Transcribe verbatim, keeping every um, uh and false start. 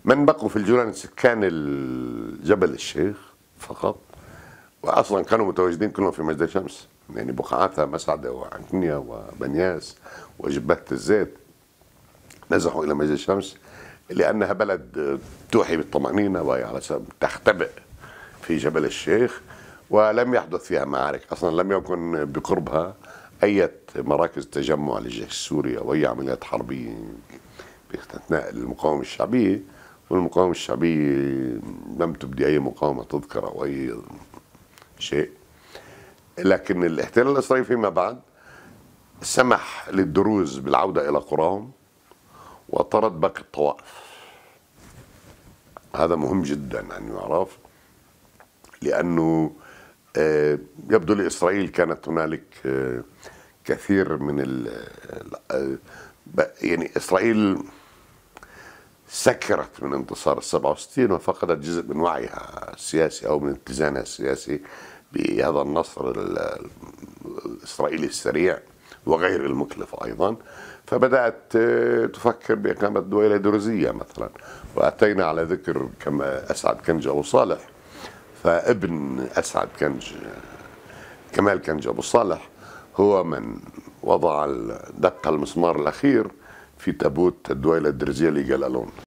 من بقوا في الجولان سكان جبل الشيخ فقط، واصلا كانوا متواجدين كلهم في مجد الشمس، يعني بقعاتها مسعده وعنكنيا وبنياس وجبهه الزيت نزحوا الى مجد الشمس لانها بلد توحي بالطمانينه، وهي على سبب تختبئ في جبل الشيخ، ولم يحدث فيها معارك، اصلا لم يكن بقربها اي مراكز تجمع للجيش السوري او اي عمليات حربيه باستثناء المقاومه الشعبيه، والمقاومه الشعبيه لم تبدي اي مقاومه تذكر او اي شيء. لكن الاحتلال الاسرائيلي فيما بعد سمح للدروز بالعوده الى قراهم وطرد باقي الطوائف. هذا مهم جدا ان يعرف، لانه يبدو لاسرائيل كانت هنالك كثير من ال يعني اسرائيل سكرت من انتصار السبعة وستين وفقدت جزء من وعيها السياسي او من اتزانها السياسي بهذا النصر الاسرائيلي السريع وغير المكلف ايضا، فبدات تفكر باقامه دويله دروزيه مثلا. واتينا على ذكر كما اسعد كنج ابو صالح، فابن اسعد كنج كمال كنج ابو صالح هو من وضع دق المسمار الاخير في تابوت الدويله الدرزيه لجلالون.